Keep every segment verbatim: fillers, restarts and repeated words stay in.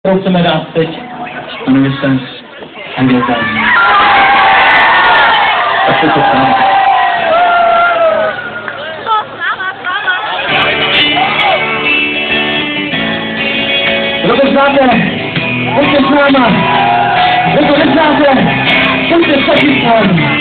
kterou chceme dát teď, jmenuje se Andělka. Tak se to stane. Kdo to znáte, pojďte s náma. Kdo to neznáte, pojďte s tatíkem.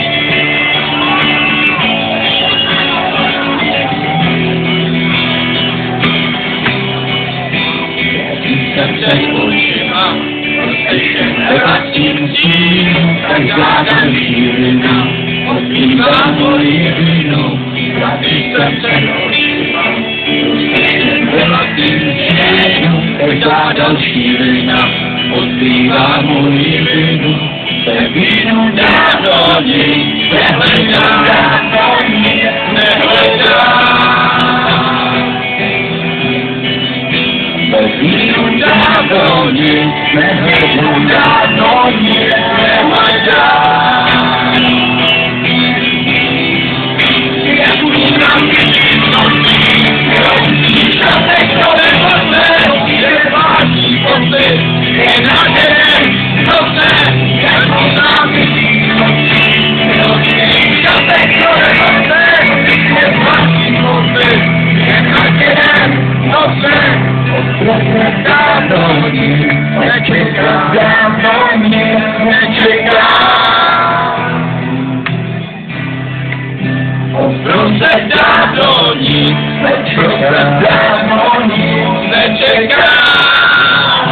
Před očima, roztečeme vlastním stínu, tak žádám šířina, odbývá moji vinu, vrací se před očima, roztečeme vlastním stínu, tak žádám šířina, odbývá moji vinu, se vínu dávno nic nehledám, dávno nic nehledám. Vínu dávno nic nehledám, dávno nic nehledám. Já budu na mě nocí, neumíš a nechové hodné, je vážný pocit, je nádherný, hrozné, jak poznám nocí, neumíš a nechové hodné, je vážný pocit, je nádherný, hrozné. Dávno nic nečekám, dávno nic nečekám. Prostě dávno nic nečekám, dávno nic nečekám.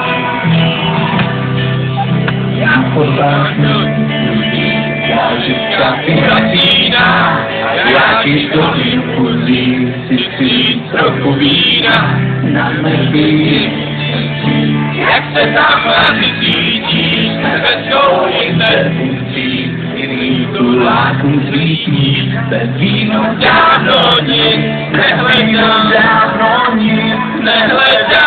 Já pořádnu lidí, já živka vyrazíná, já ti stojím puzí, si chci trochu vína. Na mrtvý jak se záchvázy cítíš, nebeskou interfuncí, jiný tulákům zvítníš, bez vínu dávno nic nehledám, dávno nic nehledám.